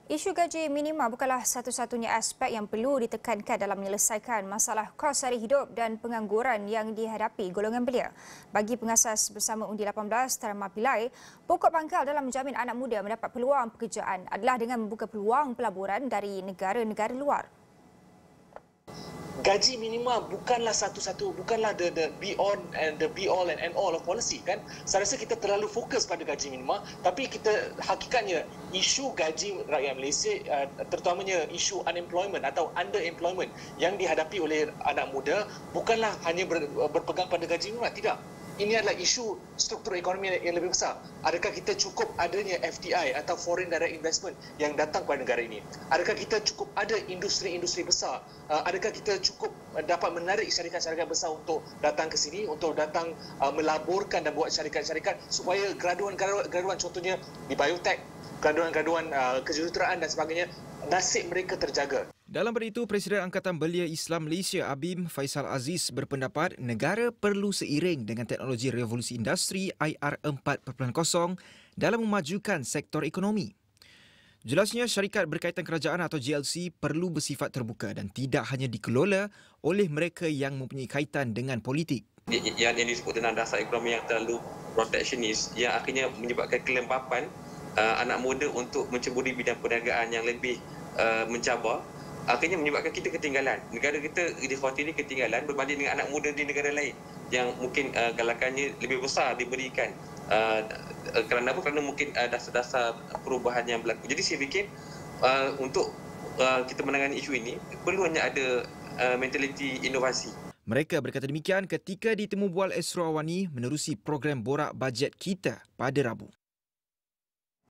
Isu gaji minima bukanlah satu-satunya aspek yang perlu ditekankan dalam menyelesaikan masalah kos sara hidup dan pengangguran yang dihadapi golongan belia. Bagi pengasas bersama Undi 18 Tarama Pillai, pokok pangkal dalam menjamin anak muda mendapat peluang pekerjaan adalah dengan membuka peluang pelaburan dari negara-negara luar. Gaji minima bukanlah bukanlah the be all and end all of policy, kan. Saya rasa kita terlalu fokus pada gaji minima, tapi hakikatnya isu gaji rakyat Malaysia, terutamanya isu unemployment atau underemployment yang dihadapi oleh anak muda bukanlah hanya berpegang pada gaji minima, tidak. Ini adalah isu struktur ekonomi yang lebih besar. Adakah kita cukup adanya FDI atau foreign direct investment yang datang kepada negara ini? Adakah kita cukup ada industri-industri besar? Adakah kita cukup dapat menarik syarikat-syarikat besar untuk datang ke sini, untuk datang melaburkan dan buat syarikat-syarikat supaya graduan contohnya di biotech, graduan kejuruteraan dan sebagainya, nasib mereka terjaga. Dalam pada itu, Presiden Angkatan Belia Islam Malaysia ABIM Faisal Aziz berpendapat negara perlu seiring dengan teknologi revolusi industri IR 4.0 dalam memajukan sektor ekonomi. Jelasnya, syarikat berkaitan kerajaan atau JLC perlu bersifat terbuka dan tidak hanya dikelola oleh mereka yang mempunyai kaitan dengan politik. Yang disebut dengan dasar ekonomi yang terlalu proteksionis yang akhirnya menyebabkan kelembapan anak muda untuk menceburi bidang perniagaan yang lebih mencabar, akhirnya menyebabkan kita ketinggalan. Negara kita di khawati ini ketinggalan berbanding dengan anak muda di negara lain yang mungkin galakannya lebih besar diberikan. Kerana apa? Kerana mungkin dasar-dasar perubahan yang berlaku. Jadi saya fikir untuk kita menangani isu ini perlu hanya ada mentaliti inovasi. Mereka berkata demikian ketika ditemu bual Esro Awani menerusi program Borak Bajet Kita pada Rabu.